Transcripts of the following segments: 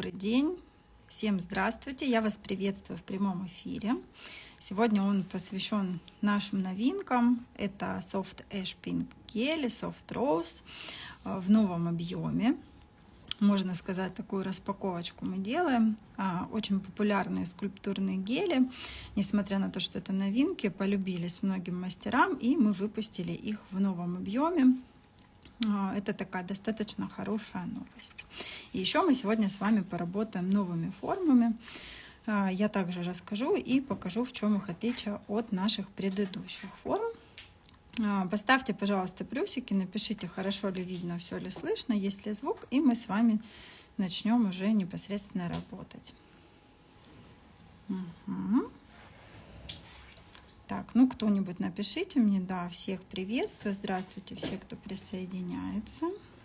Добрый день, всем здравствуйте, я вас приветствую в прямом эфире. Сегодня он посвящен нашим новинкам. Это Soft Ash Pink Gel, Soft Rose в новом объеме. Можно сказать, такую распаковочку мы делаем. Очень популярные скульптурные гели, несмотря на то, что это новинки, полюбились многим мастерам, и мы выпустили их в новом объеме. Это такая достаточно хорошая новость. И еще мы сегодня с вами поработаем новыми формами. Я также расскажу и покажу, в чем их отличие от наших предыдущих форм. Поставьте, пожалуйста, плюсики, напишите, хорошо ли видно, все ли слышно, есть ли звук, и мы с вами начнем уже непосредственно работать. Так, ну кто-нибудь напишите мне, да, всех приветствую, здравствуйте, все, кто присоединяется.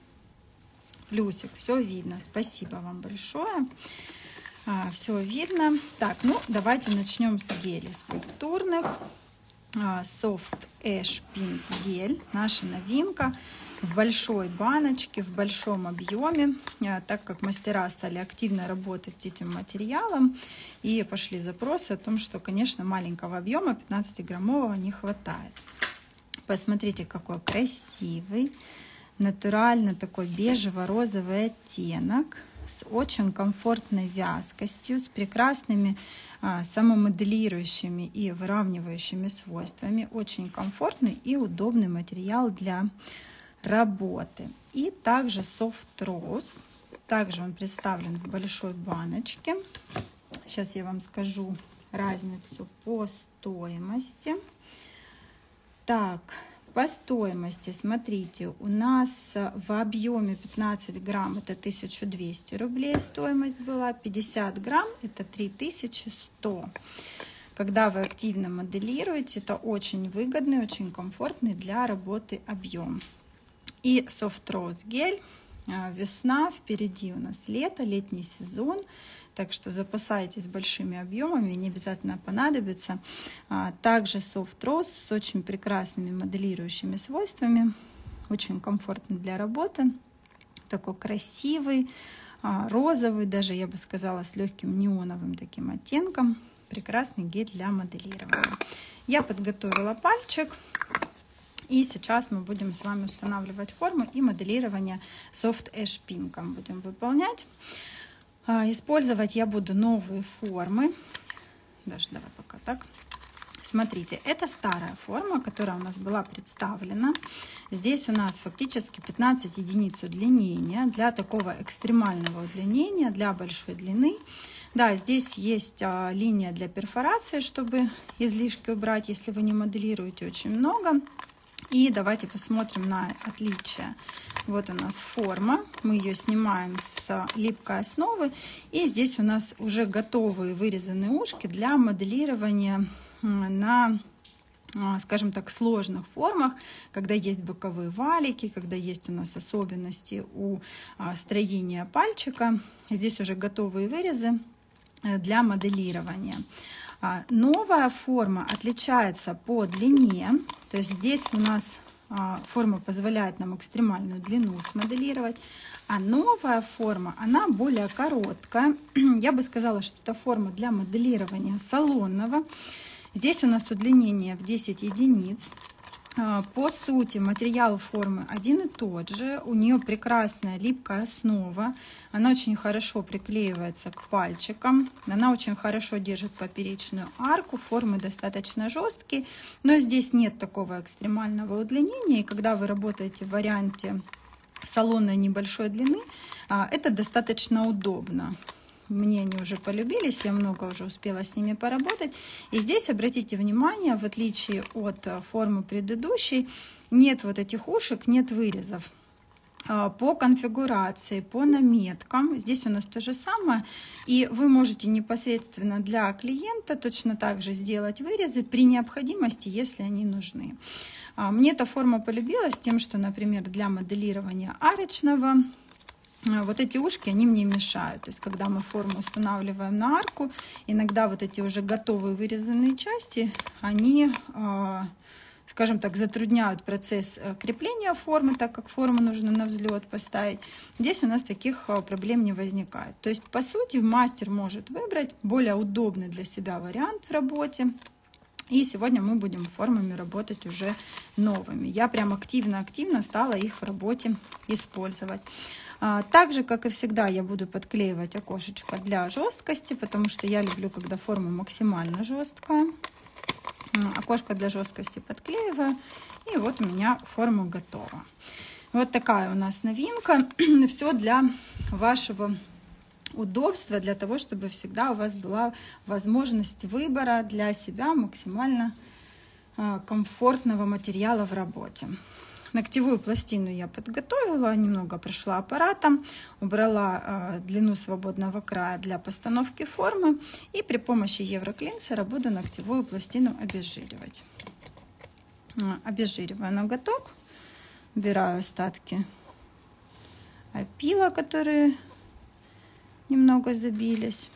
Плюсик, все видно, спасибо вам большое, все видно. Так, ну давайте начнем с гелей скульптурных. Soft Ash Pink Gel, наша новинка в большой баночке, в большом объеме, так как мастера стали активно работать этим материалом, и пошли запросы о том, что, конечно, маленького объема 15-граммового не хватает. Посмотрите, какой красивый, натурально такой бежево-розовый оттенок, с очень комфортной вязкостью, с прекрасными самомоделирующими и выравнивающими свойствами. Очень комфортный и удобный материал для работы. И также Soft Rose. Также он представлен в большой баночке. Сейчас я вам скажу разницу по стоимости. Так, по стоимости, смотрите, у нас в объеме 15 грамм это 1200 рублей стоимость была, 50 грамм это 3100. Когда вы активно моделируете, это очень выгодный, очень комфортный для работы объем. И Soft Rose гель, весна, впереди у нас лето, летний сезон. Так что запасайтесь большими объемами, не обязательно понадобится. Также Soft Rose с очень прекрасными моделирующими свойствами. Очень комфортный для работы. Такой красивый, розовый, даже я бы сказала, с легким неоновым таким оттенком. Прекрасный гель для моделирования. Я подготовила пальчик. И сейчас мы будем с вами устанавливать форму и моделирование Soft Ash Pink будем выполнять. Использовать я буду новые формы. Даже давай пока так. Смотрите, это старая форма, которая у нас была представлена. Здесь у нас фактически 15 единиц удлинения для такого экстремального удлинения, для большой длины. Да, здесь есть линия для перфорации, чтобы излишки убрать, если вы не моделируете очень много. И давайте посмотрим на отличия. Вот у нас форма, мы ее снимаем с липкой основы, и здесь у нас уже готовые вырезанные ушки для моделирования на, скажем так, сложных формах, когда есть боковые валики, когда есть у нас особенности у строения пальчика. Здесь уже готовые вырезы для моделирования. Новая форма отличается по длине, то есть здесь у нас форма позволяет нам экстремальную длину смоделировать, а новая форма, она более короткая. Я бы сказала, что это форма для моделирования салонного. Здесь у нас удлинение в 10 единиц. По сути, материал формы один и тот же. У нее прекрасная липкая основа. Она очень хорошо приклеивается к пальчикам. Она очень хорошо держит поперечную арку. Формы достаточно жесткие. Но здесь нет такого экстремального удлинения. И когда вы работаете в варианте салонной небольшой длины, это достаточно удобно. Мне они уже полюбились, я много уже успела с ними поработать. И здесь, обратите внимание, в отличие от формы предыдущей, нет вот этих ушек, нет вырезов. По конфигурации, по наметкам, здесь у нас то же самое. И вы можете непосредственно для клиента точно так же сделать вырезы при необходимости, если они нужны. Мне эта форма полюбилась тем, что, например, для моделирования арочного, вот эти ушки, они мне мешают. То есть, когда мы форму устанавливаем на арку, иногда вот эти уже готовые вырезанные части, они скажем так, затрудняют процесс крепления формы, так как форму нужно на взлет поставить. Здесь у нас таких проблем не возникает. То есть, по сути, мастер может выбрать более удобный для себя вариант в работе. И сегодня мы будем формами работать уже новыми. Я прям активно стала их в работе использовать. Так же, как и всегда, я буду подклеивать окошечко для жесткости, потому что я люблю, когда форма максимально жесткая. Окошко для жесткости подклеиваю. И вот у меня форма готова. Вот такая у нас новинка. Все для вашего удобства, для того, чтобы всегда у вас была возможность выбора для себя максимально комфортного материала в работе. Ногтевую пластину я подготовила, немного прошла аппаратом, убрала длину свободного края для постановки формы и при помощи евроклинсера буду ногтевую пластину обезжиривать. Обезжириваю ноготок, убираю остатки опила, которые немного забились.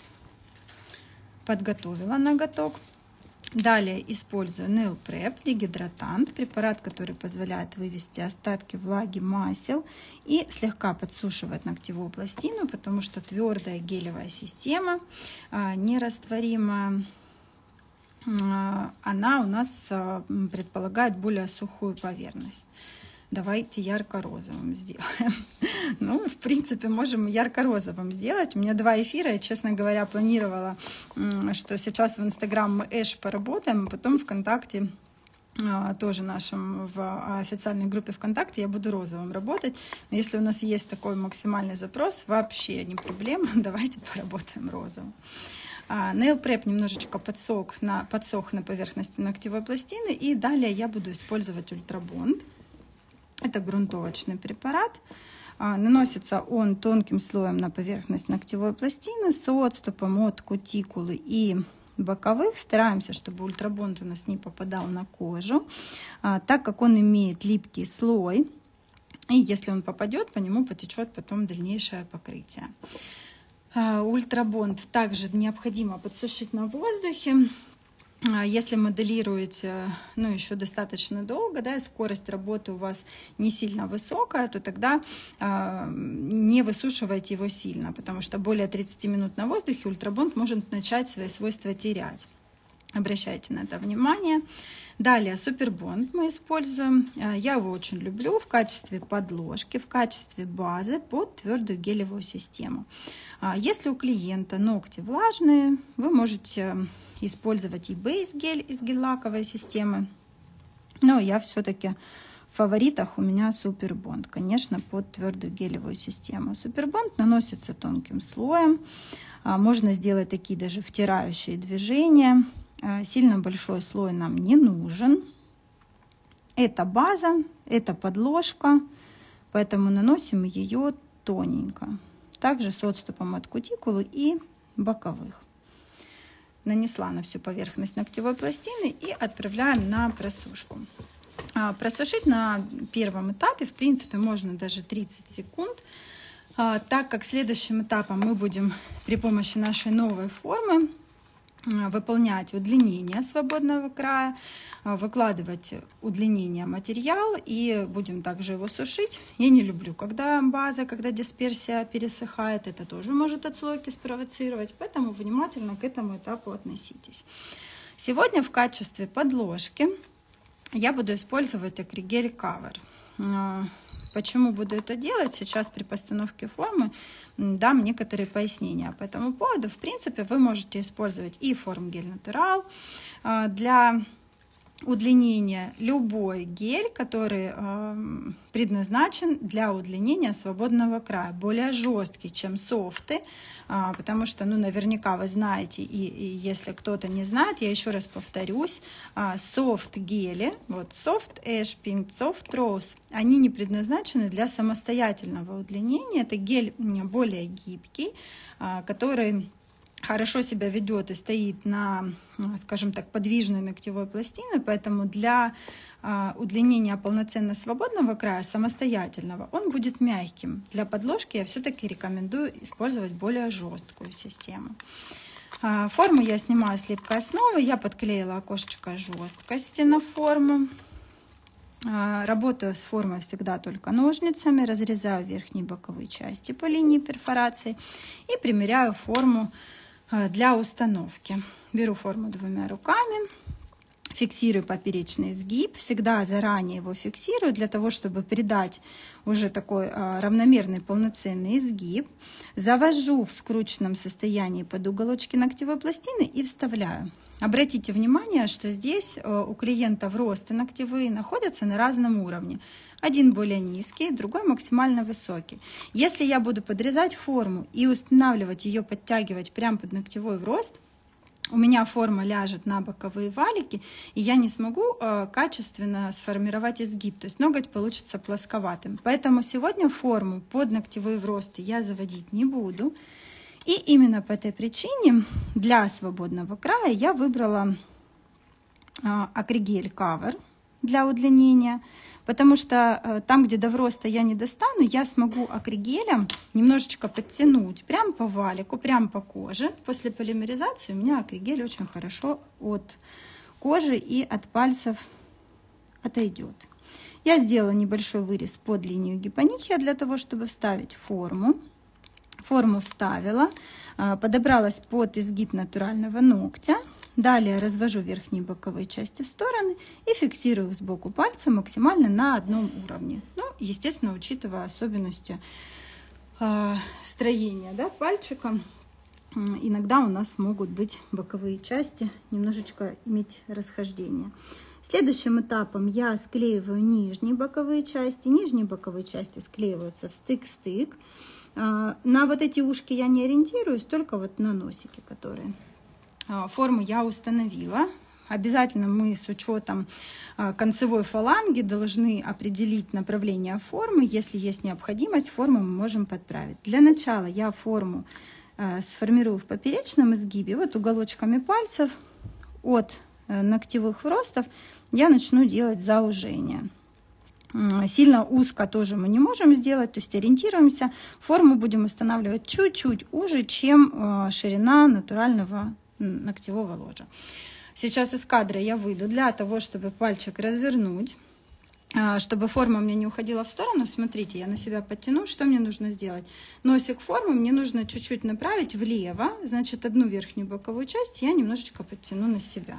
Подготовила ноготок. Далее использую Nail Prep дегидратант, препарат, который позволяет вывести остатки влаги, масел и слегка подсушивает ногтевую пластину, потому что твердая гелевая система, нерастворимая, она у нас предполагает более сухую поверхность. Давайте ярко-розовым сделаем. Ну, в принципе, можем ярко-розовым сделать. У меня 2 эфира. Я, честно говоря, планировала, что сейчас в Инстаграм мы Эш поработаем, а потом ВКонтакте, тоже нашем в официальной группе ВКонтакте, я буду розовым работать. Но если у нас есть такой максимальный запрос, вообще не проблема. Давайте поработаем розовым. Nail Prep немножечко подсох на поверхности ногтевой пластины. И далее я буду использовать ультрабонд. Это грунтовочный препарат. Наносится он тонким слоем на поверхность ногтевой пластины с отступом от кутикулы и боковых. Стараемся, чтобы ультрабонд у нас не попадал на кожу, так как он имеет липкий слой. И если он попадет, по нему потечет потом дальнейшее покрытие. Ультрабонд также необходимо подсушить на воздухе. Если моделируете, еще достаточно долго, да, и скорость работы у вас не сильно высокая, то тогда не высушивайте его сильно, потому что более 30 минут на воздухе ультрабонд может начать свои свойства терять. Обращайте на это внимание. Далее супербонд мы используем. Я его очень люблю в качестве подложки, в качестве базы под твердую гелевую систему. Если у клиента ногти влажные, вы можете использовать и бейс-гель из гель-лаковой системы. Но я все-таки в фаворитах у меня супербонд, конечно, под твердую гелевую систему. Супербонд наносится тонким слоем. Можно сделать такие даже втирающие движения. Сильно большой слой нам не нужен. Это база, это подложка, поэтому наносим ее тоненько. Также с отступом от кутикулы и боковых. Нанесла на всю поверхность ногтевой пластины и отправляем на просушку. Просушить на первом этапе, в принципе, можно даже 30 секунд, так как следующим этапом мы будем при помощи нашей новой формы выполнять удлинение свободного края, выкладывать удлинение материал и будем также его сушить. Я не люблю, когда дисперсия пересыхает, это тоже может отслойки спровоцировать, поэтому внимательно к этому этапу относитесь. Сегодня в качестве подложки я буду использовать акригель Cover. Почему буду это делать? Сейчас при постановке формы дам некоторые пояснения по этому поводу. В принципе, вы можете использовать и формгель Натурал для удлинения, любой гель, который предназначен для удлинения свободного края, более жесткий, чем софты, потому что, наверняка вы знаете, и если кто-то не знает, я еще раз повторюсь, софт гели, вот Soft Ash Pink, Soft Rose, они не предназначены для самостоятельного удлинения, это гель более гибкий, который хорошо себя ведет и стоит на, скажем так, подвижной ногтевой пластине, поэтому для удлинения полноценно свободного края, самостоятельного, он будет мягким. Для подложки я все-таки рекомендую использовать более жесткую систему. Форму я снимаю с липкой основы, я подклеила окошечко жесткости на форму. Работаю с формой всегда только ножницами, разрезаю верхние и боковые части по линии перфорации и примеряю форму для установки. Беру форму двумя руками, фиксирую поперечный изгиб, всегда заранее его фиксирую для того, чтобы придать уже такой равномерный полноценный изгиб. Завожу в скрученном состоянии под уголочки ногтевой пластины и вставляю. Обратите внимание, что здесь у клиентов росты ногтевые находятся на разном уровне. Один более низкий, другой максимально высокий. Если я буду подрезать форму и устанавливать ее, подтягивать прямо под ногтевой рост, у меня форма ляжет на боковые валики, и я не смогу качественно сформировать изгиб, то есть ноготь получится плосковатым. Поэтому сегодня форму под ногтевые вросты я заводить не буду. И именно по этой причине для свободного края я выбрала акригель Cover для удлинения, потому что там, где до вроста я не достану, я смогу акригелем немножечко подтянуть прямо по валику, прямо по коже. После полимеризации у меня акригель очень хорошо от кожи и от пальцев отойдет. Я сделала небольшой вырез под линию гипонихия для того, чтобы вставить форму. Форму вставила, подобралась под изгиб натурального ногтя. Далее развожу верхние и боковые части в стороны и фиксирую сбоку пальца максимально на одном уровне. Ну, естественно, учитывая особенности строения, да, пальчика. Иногда у нас могут быть боковые части немножечко иметь расхождение. Следующим этапом я склеиваю нижние боковые части. Нижние боковые части склеиваются в стык-стык. На вот эти ушки я не ориентируюсь, только вот на носики, которые. Форму я установила. Обязательно мы с учетом концевой фаланги должны определить направление формы. Если есть необходимость, форму мы можем подправить. Для начала я форму сформирую в поперечном изгибе. Вот уголочками пальцев от ногтевых вростов я начну делать заужение. Сильно узко тоже мы не можем сделать, то есть ориентируемся. Форму будем устанавливать чуть-чуть уже, чем ширина натурального ногтевого ложа. Сейчас из кадра я выйду для того, чтобы пальчик развернуть, чтобы форма у меня не уходила в сторону. Смотрите, я на себя подтяну. Что мне нужно сделать? Носик формы мне нужно чуть-чуть направить влево. Значит, одну верхнюю боковую часть я немножечко подтяну на себя.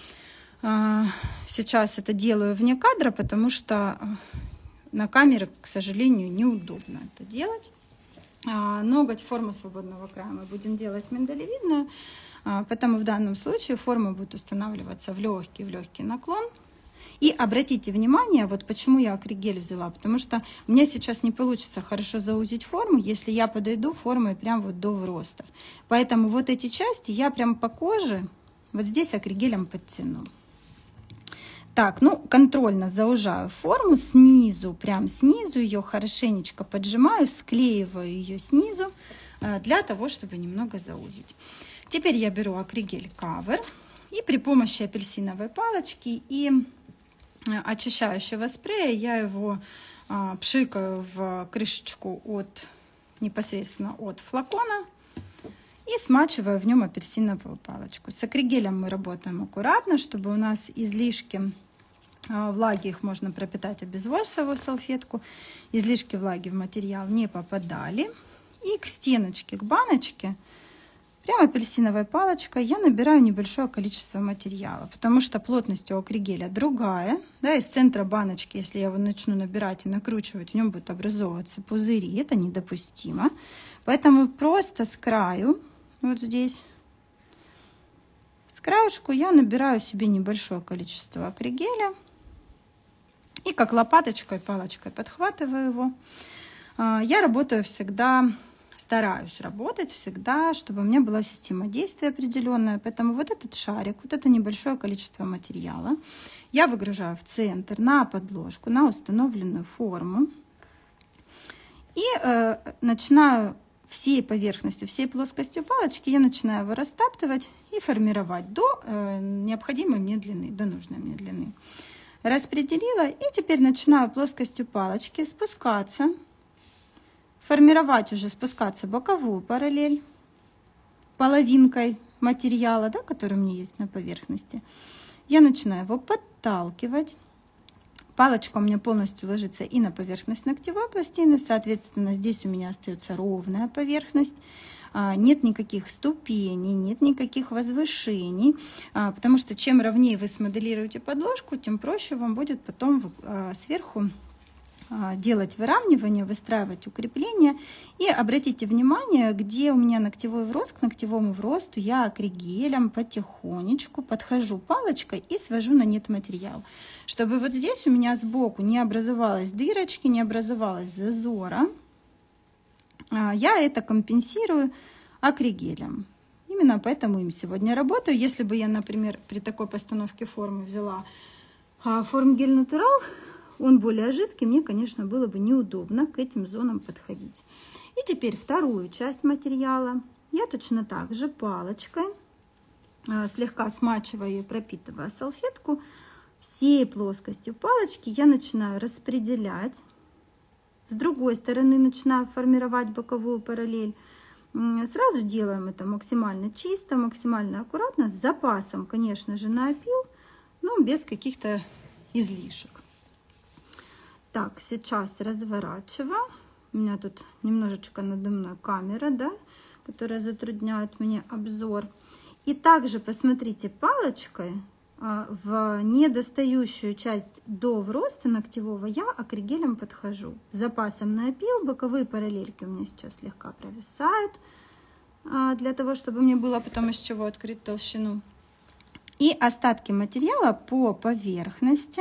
Сейчас это делаю вне кадра, потому что на камере, к сожалению, неудобно это делать. Ноготь формы свободного края мы будем делать миндалевидную, поэтому в данном случае форма будет устанавливаться в легкий наклон. И обратите внимание, вот почему я акригель взяла, потому что у меня сейчас не получится хорошо заузить форму, если я подойду формой прям вот до вростов. Поэтому вот эти части я прям по коже вот здесь акригелем подтяну. Так, ну, контрольно заужаю форму снизу, прям снизу ее хорошенечко поджимаю, склеиваю ее снизу для того, чтобы немного заузить. Теперь я беру акригель Cover и при помощи апельсиновой палочки и очищающего спрея я его пшикаю в крышечку непосредственно от флакона и смачиваю в нем апельсиновую палочку. С акригелем мы работаем аккуратно, чтобы у нас излишки влаги, их можно пропитать обезвоживающую салфетку, излишки влаги в материал не попадали. И к стеночке, к баночке, прямо апельсиновой палочкой я набираю небольшое количество материала, потому что плотность у акригеля другая. Да, из центра баночки, если я его начну набирать и накручивать, в нем будут образовываться пузыри, это недопустимо. Поэтому просто с краю, вот здесь, с краешку я набираю себе небольшое количество акригеля и как лопаточкой, палочкой подхватываю его. Я работаю всегда, стараюсь работать всегда, чтобы у меня была система действия определенная. Поэтому вот этот шарик, вот это небольшое количество материала я выгружаю в центр на подложку, на установленную форму. И начинаю всей поверхностью, всей плоскостью палочки я начинаю его растаптывать и формировать до необходимой мне длины, до нужной мне длины. Распределила и теперь начинаю плоскостью палочки спускаться, формировать уже, спускаться боковую параллель половинкой материала, да, который у меня есть на поверхности. Я начинаю его подталкивать, Палочка у меня полностью ложится и на поверхность ногтевой пластины, соответственно, здесь у меня остается ровная поверхность. Нет никаких ступеней, нет никаких возвышений, потому что чем ровнее вы смоделируете подложку, тем проще вам будет потом сверху делать выравнивание, выстраивать укрепление. И обратите внимание, где у меня ногтевой врос, к ногтевому вросту я акригелем потихонечку подхожу палочкой и свожу на нет материал, чтобы вот здесь у меня сбоку не образовалась дырочки, не образовалась зазора. Я это компенсирую акригелем. Именно поэтому им сегодня работаю. Если бы я, например, при такой постановке формы взяла форм-гель Натурал, он более жидкий, мне, конечно, было бы неудобно к этим зонам подходить. И теперь вторую часть материала я точно так же палочкой, слегка смачивая и пропитывая салфетку, всей плоскостью палочки я начинаю распределять. С другой стороны начинаю формировать боковую параллель. Сразу делаем это максимально чисто, максимально аккуратно, с запасом, конечно же, на опил, но без каких-то излишек. Так, сейчас разворачиваю. У меня тут немножечко надо мной камера, да, которая затрудняет мне обзор. И также посмотрите палочкой в недостающую часть до вроста ногтевого я акригелем подхожу. С запасом на опил, боковые параллельки у меня сейчас слегка провисают, для того, чтобы мне было потом из чего открыть толщину. И остатки материала по поверхности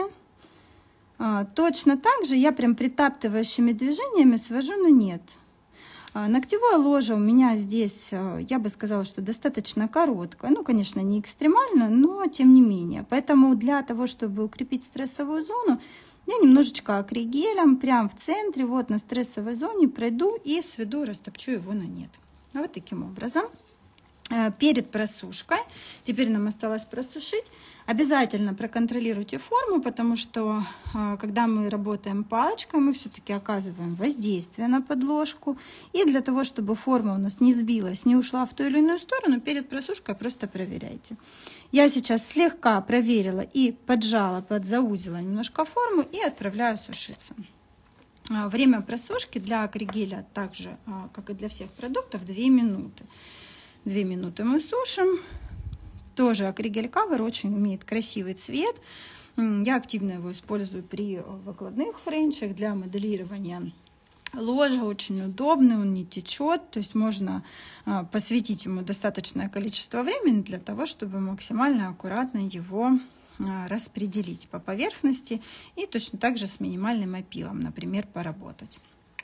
точно так же я прям притаптывающими движениями свожу на нет. Ногтевое ложе у меня здесь, я бы сказала, что достаточно короткое. Ну, конечно, не экстремально, но тем не менее. Поэтому для того, чтобы укрепить стрессовую зону, я немножечко акригелем прямо в центре, вот на стрессовой зоне пройду и сведу, растопчу его на нет. Вот таким образом. Перед просушкой, теперь нам осталось просушить, обязательно проконтролируйте форму, потому что когда мы работаем палочкой, мы все-таки оказываем воздействие на подложку. И для того, чтобы форма у нас не сбилась, не ушла в ту или иную сторону, перед просушкой просто проверяйте. Я сейчас слегка проверила и поджала, подзаузила немножко форму и отправляю сушиться. Время просушки для акригеля, так же, как и для всех продуктов, 2 минуты. 2 минуты мы сушим. Тоже акригель Cover очень имеет красивый цвет. Я активно его использую при выкладных френчах для моделирования ложа. Очень удобный, он не течет. То есть можно посвятить ему достаточное количество времени для того, чтобы максимально аккуратно его распределить по поверхности. И точно так же с минимальным опилом, например, поработать.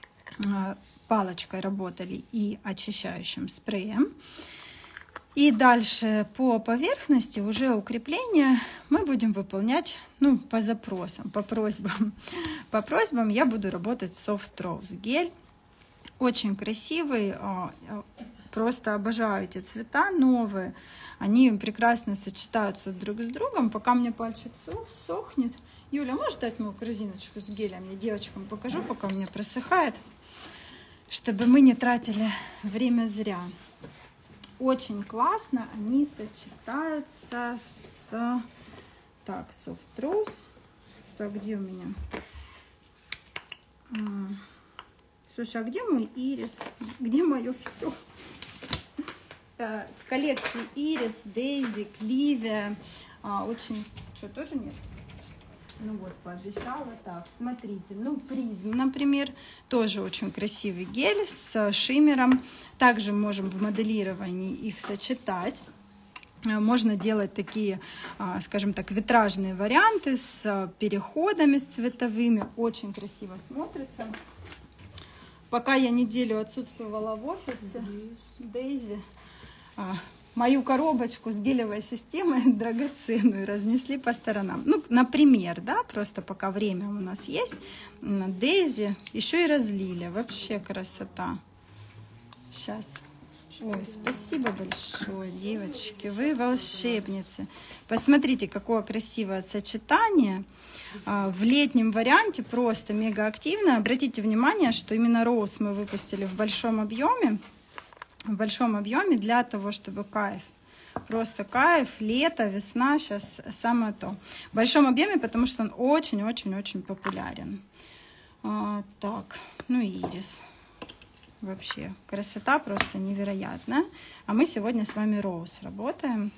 Палочкой работали и очищающим спреем. И дальше по поверхности уже укрепление мы будем выполнять по запросам, по просьбам. По просьбам я буду работать Soft Rose гель. Очень красивый, просто обожаю эти цвета новые. Они прекрасно сочетаются друг с другом. Пока мне пальчик сохнет. Юля, можешь дать мою корзиночку с гелем? Я девочкам покажу, пока у меня просыхает, чтобы мы не тратили время зря. Очень классно они сочетаются с... Так, Soft Rose. Что, где у меня? Слушай, а где мой ирис? Где мое все? В коллекции Iris, Daisy, Clivia. Очень... Что, тоже нет? Ну вот, пообещала. Так, смотрите. Призм, например, тоже очень красивый гель с шиммером. Также можем в моделировании их сочетать. Можно делать такие, скажем так, витражные варианты с переходами, с цветовыми. Очень красиво смотрится. Пока я неделю отсутствовала в офисе, Daisy, мою коробочку с гелевой системой драгоценную разнесли по сторонам. Например, да, просто пока время у нас есть, на Daisy еще и разлили. Вообще красота. Сейчас. Ой, спасибо большое, девочки. Вы волшебницы. Посмотрите, какое красивое сочетание. В летнем варианте просто мега активно. Обратите внимание, что именно роуз мы выпустили в большом объеме. Для того, чтобы кайф Просто кайф, лето, весна, сейчас самое то. В большом объеме, потому что он очень-очень-очень популярен. Так, ну ирис. Вообще красота просто невероятная. А мы сегодня с вами роуз работаем.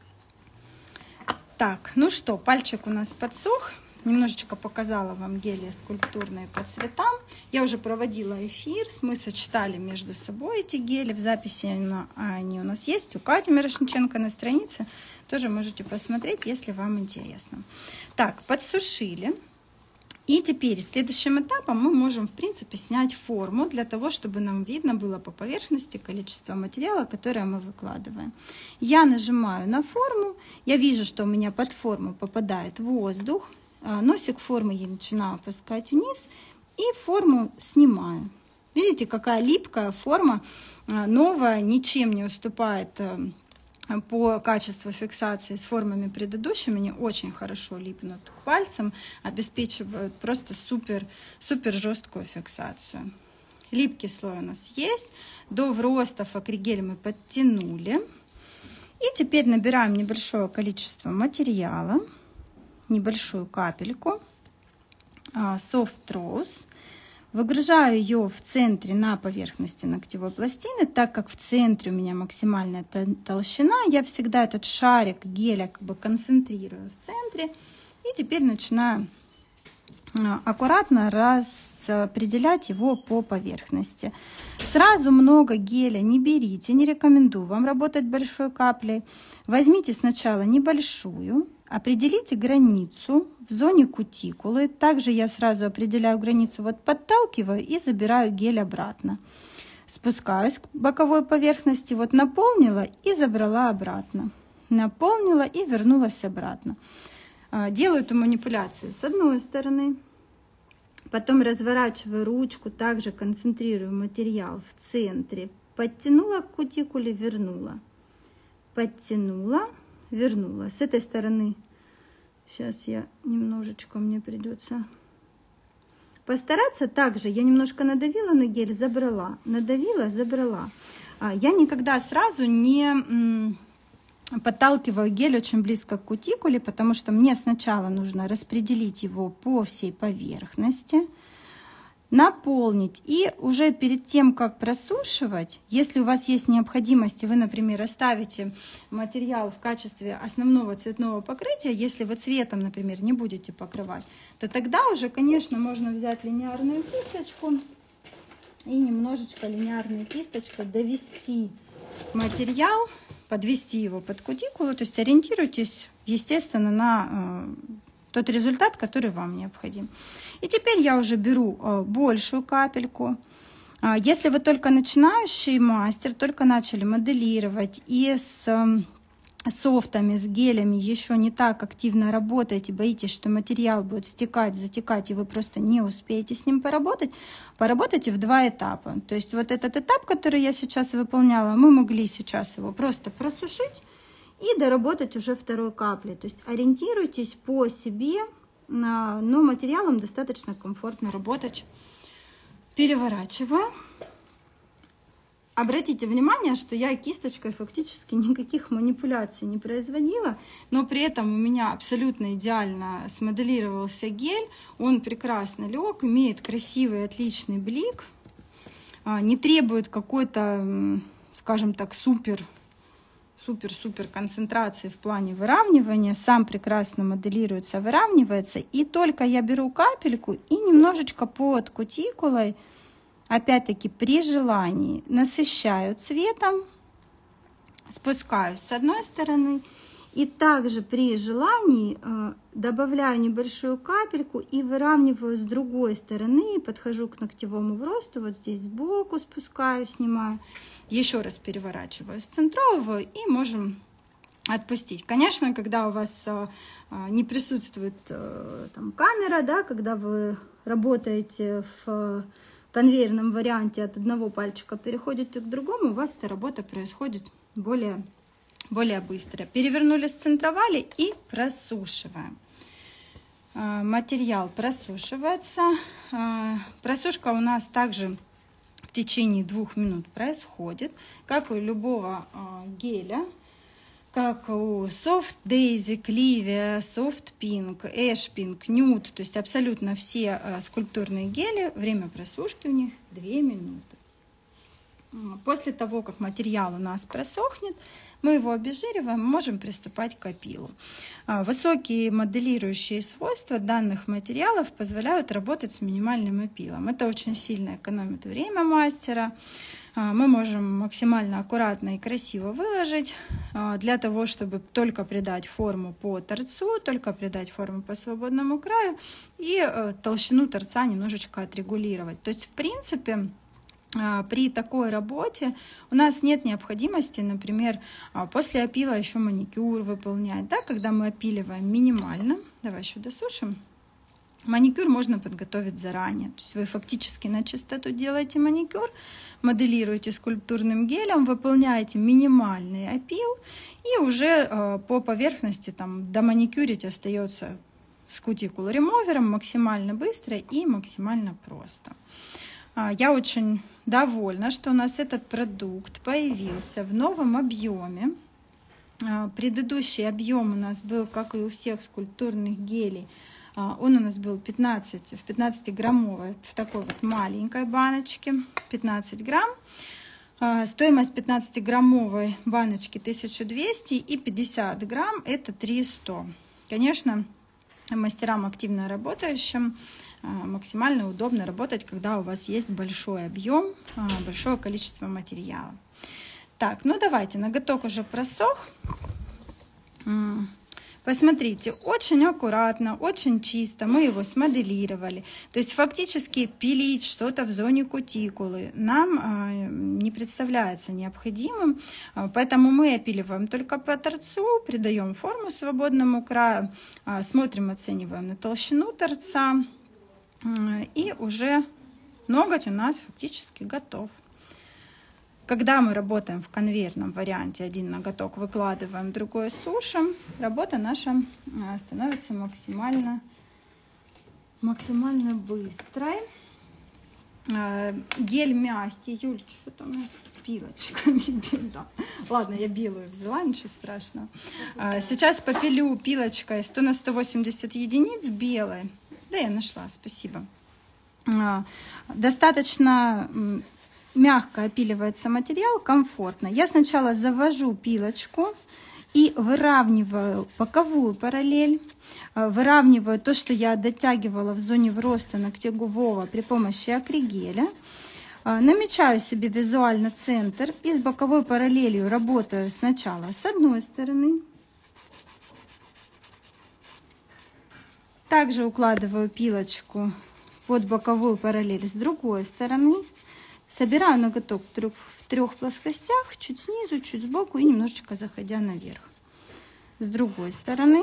Так, ну что, пальчик у нас подсох. Немножечко показала вам гели скульптурные по цветам. Я уже проводила эфир, мы сочетали между собой эти гели. В записи они у нас есть у Кати Мирошниченко на странице. Тоже можете посмотреть, если вам интересно. Так, подсушили. И теперь следующим этапом мы можем, в принципе, снять форму для того, чтобы нам видно было по поверхности количество материала, которое мы выкладываем. Я нажимаю на форму, я вижу, что у меня под форму попадает воздух, носик формы я начинаю опускать вниз и форму снимаю. Видите, какая липкая форма, новая, ничем не уступает по качеству фиксации с формами предыдущими. Они очень хорошо липнут к пальцам, обеспечивают просто супер жесткую фиксацию. Липкий слой у нас есть. До вростов акригель мы подтянули. И теперь набираем небольшое количество материала, небольшую капельку Soft Rose. Выгружаю ее в центре на поверхности ногтевой пластины, так как в центре у меня максимальная толщина, я всегда этот шарик геля как бы концентрирую в центре. И теперь начинаю аккуратно распределять его по поверхности. Сразу много геля не берите, не рекомендую вам работать большой каплей. Возьмите сначала небольшую. Определите границу в зоне кутикулы. Также я сразу определяю границу, вот подталкиваю и забираю гель обратно. Спускаюсь к боковой поверхности, вот наполнила и забрала обратно. Наполнила и вернулась обратно. Делаю эту манипуляцию с одной стороны. Потом разворачиваю ручку, также концентрирую материал в центре. Подтянула к кутикуле, вернула. Подтянула. Вернула. С этой стороны сейчас я немножечко, мне придется постараться. Также я немножко надавила на гель, забрала, надавила, забрала. Я никогда сразу не подталкиваю гель очень близко к кутикуле, потому что мне сначала нужно распределить его по всей поверхности, наполнить, и уже перед тем, как просушивать, если у вас есть необходимость, и вы, например, оставите материал в качестве основного цветного покрытия, если вы цветом, например, не будете покрывать, то тогда уже, конечно, можно взять линейную кисточку и немножечко линейной кисточкой довести материал, подвести его под кутикулу, то есть ориентируйтесь, естественно, на тот результат, который вам необходим. И теперь я уже беру большую капельку. Если вы только начинающий мастер, только начали моделировать и с софтами, с гелями еще не так активно работаете, боитесь, что материал будет стекать, затекать, и вы просто не успеете с ним поработать, поработайте в два этапа. То есть вот этот этап, который я сейчас выполняла, мы могли сейчас его просто просушить и доработать уже второй каплей. То есть ориентируйтесь по себе, но материалом достаточно комфортно работать. Переворачиваю. Обратите внимание, что я кисточкой фактически никаких манипуляций не производила, но при этом у меня абсолютно идеально смоделировался гель. Он прекрасно лег, имеет красивый, отличный блик, не требует какой-то, скажем так, супер концентрации в плане выравнивания, сам прекрасно моделируется, выравнивается, и только я беру капельку и немножечко под кутикулой, опять-таки при желании, насыщаю цветом, спускаюсь с одной стороны, и также при желании добавляю небольшую капельку и выравниваю с другой стороны, подхожу к ногтевому вросту, вот здесь сбоку спускаю, снимаю. Еще раз переворачиваю, сцентровываю и можем отпустить. Конечно, когда у вас не присутствует там камера, да, когда вы работаете в конвейерном варианте, от одного пальчика переходите к другому, у вас эта работа происходит более быстро. Перевернули, сцентровали и просушиваем. Материал просушивается. Просушка у нас также в течение 2 минут происходит, как у любого геля. как у Soft Daisy, Clivia, Soft Pink, Ash Pink, Nude, то есть абсолютно все скульптурные гели, время просушки у них 2 минуты. После того, как материал у нас просохнет, мы его обезжириваем, можем приступать к опилу. Высокие моделирующие свойства данных материалов позволяют работать с минимальным опилом. Это очень сильно экономит время мастера. Мы можем максимально аккуратно и красиво выложить для того, чтобы только придать форму по торцу, только придать форму по свободному краю и толщину торца немножечко отрегулировать. То есть, в принципе, при такой работе у нас нет необходимости, например, после опила еще маникюр выполнять, да, когда мы опиливаем минимально. Давай еще досушим. Маникюр можно подготовить заранее. То есть вы фактически на чистоту делаете маникюр, моделируете скульптурным гелем, выполняете минимальный опил и уже по поверхности там доманикюрить остается с кутикул ремовером максимально быстро и максимально просто. Я очень довольна, что у нас этот продукт появился в новом объеме. Предыдущий объем у нас был, как и у всех скульптурных гелей, он у нас был в 15-граммовой, в такой вот маленькой баночке, 15 грамм. Стоимость 15-граммовой баночки 1200 и 50 грамм это 300. Конечно, мастерам, активно работающим, максимально удобно работать, когда у вас есть большой объем, большое количество материала. Так, ну давайте, ноготок уже просох. Посмотрите, очень аккуратно, очень чисто мы его смоделировали. То есть фактически пилить что-то в зоне кутикулы нам не представляется необходимым. Поэтому мы опиливаем только по торцу, придаем форму свободному краю, смотрим, оцениваем на толщину торца. И уже ноготь у нас фактически готов. Когда мы работаем в конвейерном варианте, один ноготок выкладываем, другой сушим, работа наша становится максимально быстрой. Гель мягкий. Юль, что-то у нас с пилочками беда. Ладно, я белую взяла, ничего страшного. Сейчас попилю пилочкой 100 на 180 единиц белой. Да, я нашла, спасибо. Достаточно мягко опиливается материал, комфортно. Я сначала завожу пилочку и выравниваю боковую параллель, выравниваю то, что я дотягивала в зоне вроста ногтегувого при помощи акригеля. Намечаю себе визуально центр и с боковой параллелью работаю сначала с одной стороны. Также укладываю пилочку под боковую параллель с другой стороны. Собираю ноготок в трех плоскостях, чуть снизу, чуть сбоку и немножечко заходя наверх. С другой стороны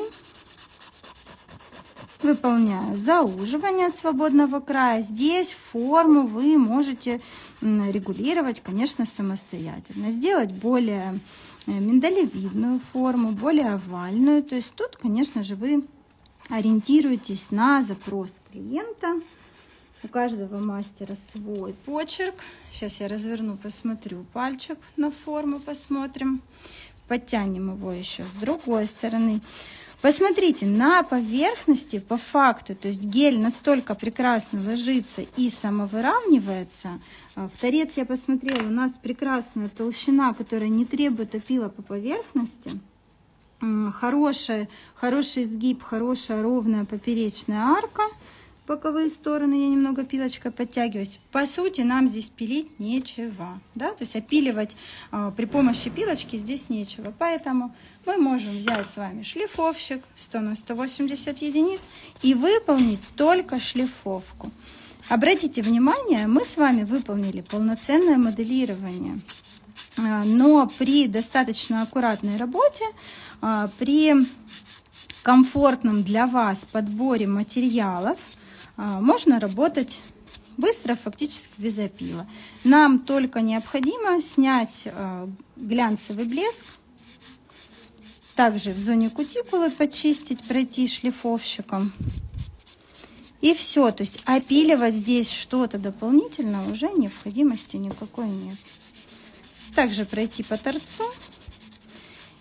выполняю зауживание свободного края. Здесь форму вы можете регулировать, конечно, самостоятельно. Сделать более миндалевидную форму, более овальную. То есть тут, конечно же, вы ориентируетесь на запрос клиента. У каждого мастера свой почерк. Сейчас я разверну, посмотрю пальчик на форму, посмотрим. Подтянем его еще с другой стороны. Посмотрите, на поверхности по факту, то есть гель настолько прекрасно ложится и самовыравнивается. В торец я посмотрела, у нас прекрасная толщина, которая не требует опила по поверхности. Хороший изгиб, хорошая ровная поперечная арка. Боковые стороны я немного пилочкой подтягиваюсь. По сути, нам здесь пилить нечего, да? То есть опиливать при помощи пилочки здесь нечего. Поэтому мы можем взять с вами шлифовщик 100 на 180 единиц и выполнить только шлифовку. Обратите внимание, мы с вами выполнили полноценное моделирование. Но при достаточно аккуратной работе, при комфортном для вас подборе материалов, можно работать быстро, фактически без опила. Нам только необходимо снять глянцевый блеск, также в зоне кутикулы почистить, пройти шлифовщиком. И все, то есть опиливать здесь что-то дополнительно уже необходимости никакой нет. Также пройти по торцу.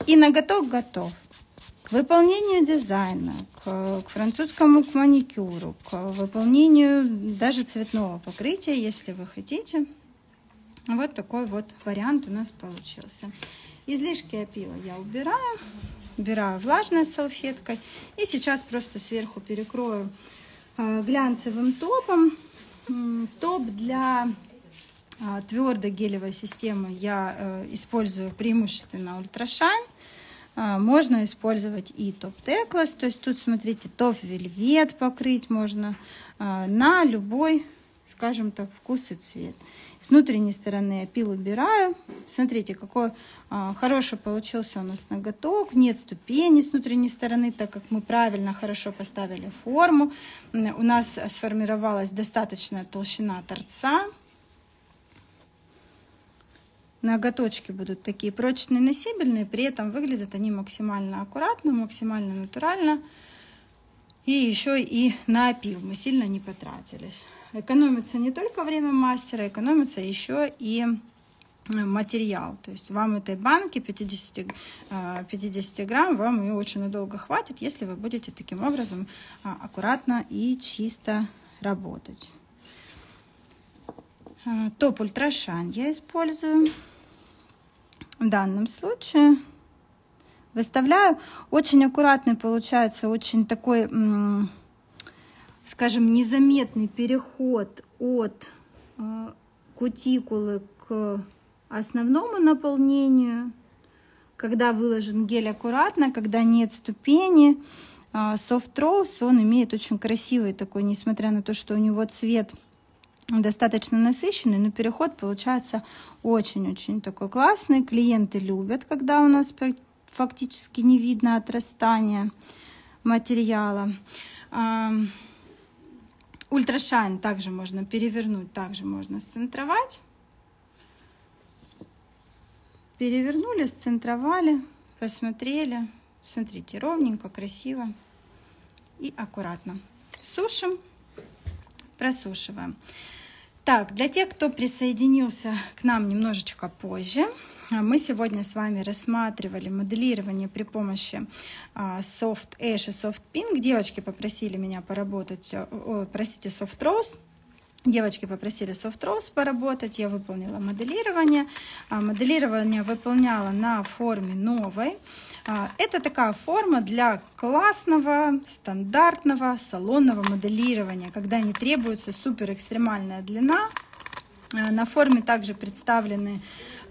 И ноготок готов. К выполнению дизайна, к французскому к маникюру, к выполнению даже цветного покрытия, если вы хотите. Вот такой вот вариант у нас получился. Излишки опила я убираю влажной салфеткой. И сейчас просто сверху перекрою глянцевым топом. Топ для твердой гелевой системы я использую преимущественно ультрашайн. Можно использовать и топ Teclas, то есть тут, смотрите, топ вельвет покрыть можно на любой, скажем так, вкус и цвет. С внутренней стороны опил убираю. Смотрите, какой хороший получился у нас ноготок. Нет ступени с внутренней стороны, так как мы правильно, хорошо поставили форму. У нас сформировалась достаточная толщина торца. Ноготочки будут такие прочные, носибельные, при этом выглядят они максимально аккуратно, максимально натурально. И еще и на опил мы сильно не потратились. Экономится не только время мастера, экономится еще и материал. То есть вам этой банки 50 грамм, вам ее очень надолго хватит, если вы будете таким образом аккуратно и чисто работать. Топ ультрашайн я использую. В данном случае выставляю. Очень аккуратный получается, очень такой, скажем, незаметный переход от кутикулы к основному наполнению. Когда выложен гель аккуратно, когда нет ступени. Soft Rose, он имеет очень красивый такой, несмотря на то, что у него цвет достаточно насыщенный, но переход получается очень-очень такой классный. Клиенты любят, когда у нас фактически не видно отрастания материала. Ультрашайн также можно перевернуть, также можно сцентровать. Перевернули, сцентровали, посмотрели. Смотрите, ровненько, красиво и аккуратно. Сушим, просушиваем. Так, для тех, кто присоединился к нам немножечко позже, мы сегодня с вами рассматривали моделирование при помощи Soft Ash и Soft Pink. Девочки попросили меня поработать, Soft Rose. Девочки попросили Soft Rose поработать, я выполнила моделирование. Моделирование выполняла на форме новой. Это такая форма для классного, стандартного салонного моделирования, когда не требуется супер экстремальная длина. На форме также представлены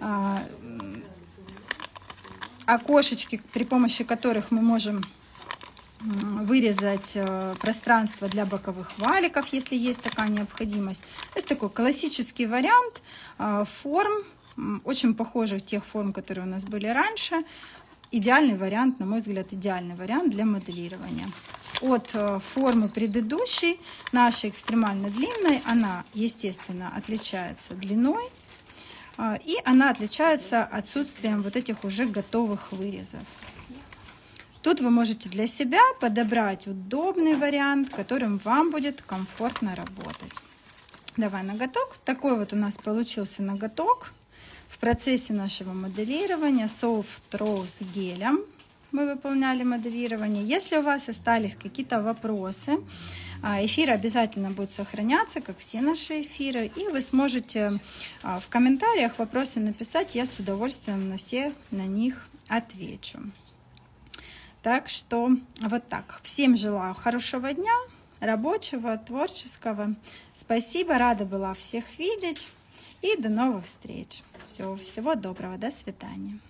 окошечки, при помощи которых мы можем вырезать пространство для боковых валиков, если есть такая необходимость. То есть такой классический вариант форм, очень похожих тех форм, которые у нас были раньше. Идеальный вариант, на мой взгляд, идеальный вариант для моделирования. От формы предыдущей, нашей экстремально длинной, она, естественно, отличается длиной. И она отличается отсутствием вот этих уже готовых вырезов. Тут вы можете для себя подобрать удобный вариант, которым вам будет комфортно работать. Давай ноготок. Такой вот у нас получился ноготок. В процессе нашего моделирования Soft Rose гелем мы выполняли моделирование. Если у вас остались какие-то вопросы, эфир обязательно будет сохраняться, как все наши эфиры, и вы сможете в комментариях вопросы написать, я с удовольствием на все на них отвечу. Так что вот так. Всем желаю хорошего дня, рабочего, творческого. Спасибо, рада была всех видеть и до новых встреч. Всего доброго, до свидания.